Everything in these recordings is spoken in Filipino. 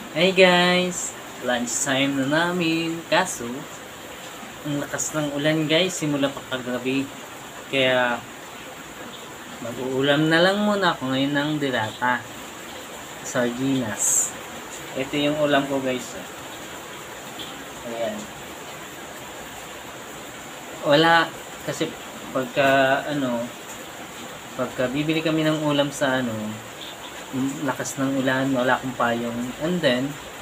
Hey guys! Lunch time na namin. Kaso, ang lakas ng ulan guys simula pa kagabi. Kaya, mag-uulam na lang muna ako ngayon ng dilata. Sardinas. Ito yung ulam ko guys. Ayan. Wala. Kasi pagka bibili kami ng ulam sa lakas ng ulan, wala akong payong. And then,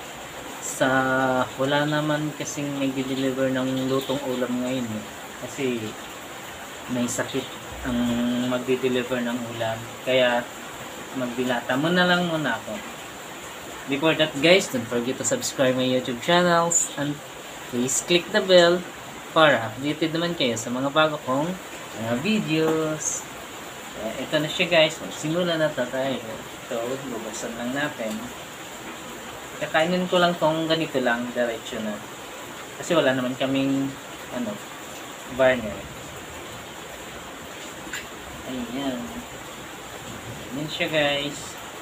wala naman kasing nag-deliver ng lutong ulam ngayon kasi may sakit ang magde-deliver ng ulam, kaya magdilata mo na lang muna ako. Before that guys, don't forget to subscribe my YouTube channels and please click the bell para updated naman kayo sa mga bago kong mga videos. Ito na siya guys, simula na tayo. Ito, bubuksan lang natin. Kakainin ko lang tong ganito lang, diretso na. Kasi wala naman kaming burner. Ayan. Ayan siya guys.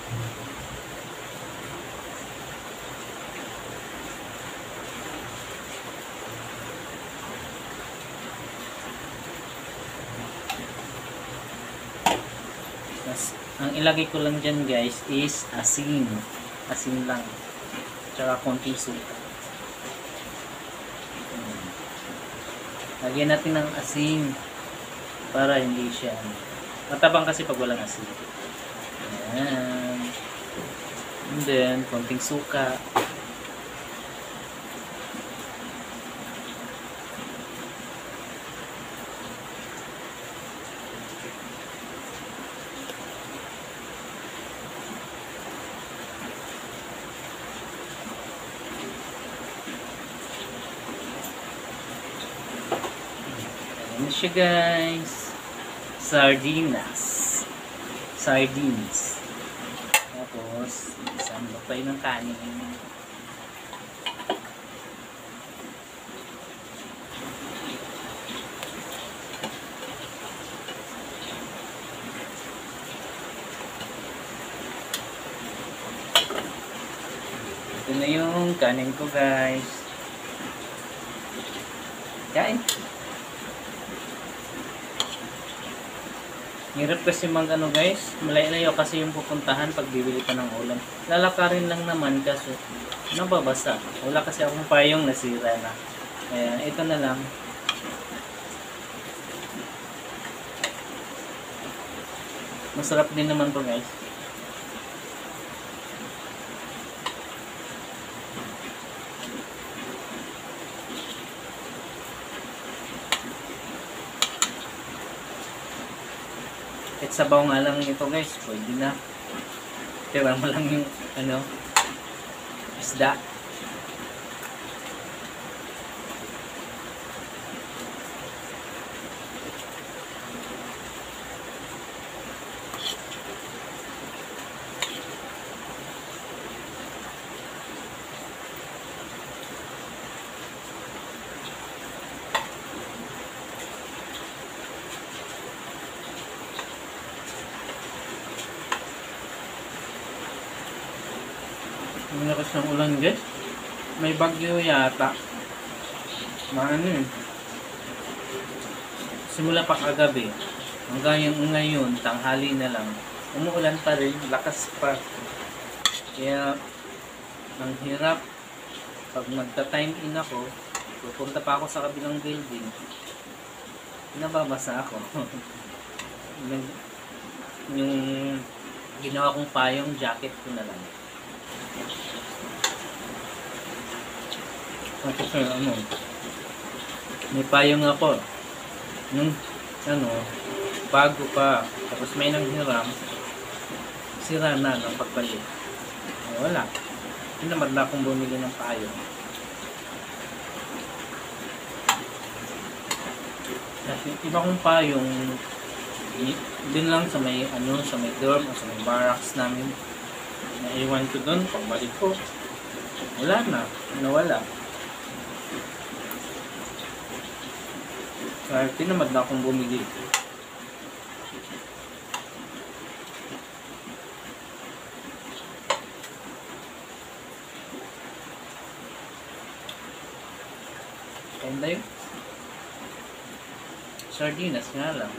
Ang ilagay ko lang dyan guys is asin. Asin lang. Tsaka konting suka. Lagyan natin ng asin para hindi siya matabang kasi pag walang asin. Ayan. And then konting suka. Ayan siya guys. Sardines. Tapos, isang lupay ng kanin. Ito na yung kanin ko guys. Kain. Hirap kasi guys, malayo kasi yung pupuntahan pag bibili ka ng ulam. Lalakarin lang naman kasi nababasa. Wala kasi akong payong, nasira na. Kaya ito na lang. Masarap din naman to guys. Kahit sabaw nga lang ito guys, pwede na. Tira mo lang yung isda. Ang lakas ng ulan guys. May bagyo yata. Simula pa kagabi. Hanggang ngayon, tanghali na lang. Umuulan pa rin, lakas pa. Kaya, ang hirap. Pag magta-time in ako, pupunta pa ako sa kabilang building. Nababasa ako. Yung ginawa kong payong, jacket ko na lang. Tapos may payong ako nung bago pa, tapos may nanghiram, sira na ng pagbalik. Wala, tinamad na akong bumili ng payong. Kasi iba kong payong din lang sa may sa may dorm o sa may barracks namin, naiwan ko doon. Pagbalik ko, wala na, nawala. Kaya tinamad na akong bumili. Ganda yun. Sardines nga lang.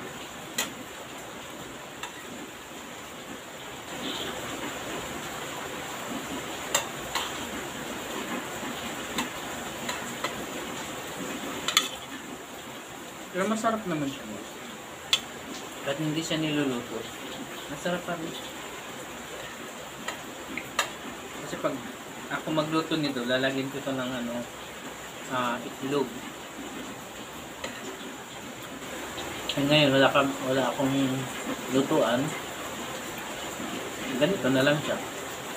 Pero masarap naman siya. Kahit hindi siya niluluto, masarap pa rin siya. Kasi pag ako magluto nito, lalagyan ko ito ng itlog. Ngayon, wala akong lutuan. Ganito na lang siya.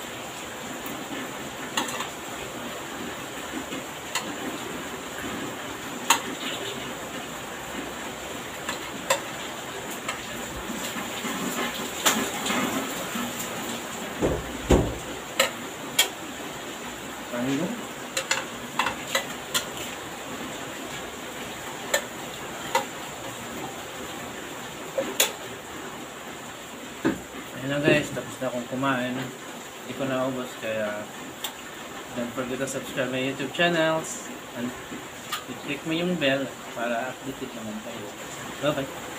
Ano? Ayun na guys, tapos na akong kumain. Hindi ko naubos, kaya don't forget to subscribe my YouTube channels and click mo yung bell para updated naman kayo. Bye bye!